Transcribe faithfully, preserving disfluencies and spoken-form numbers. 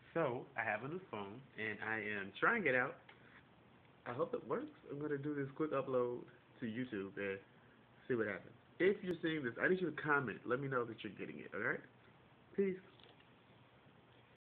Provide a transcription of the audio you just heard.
So, I have a new phone, and I am trying it out. I hope it works. I'm going to do this quick upload to YouTube and see what happens. If you're seeing this, I need you to comment. Let me know that you're getting it, alright? Peace.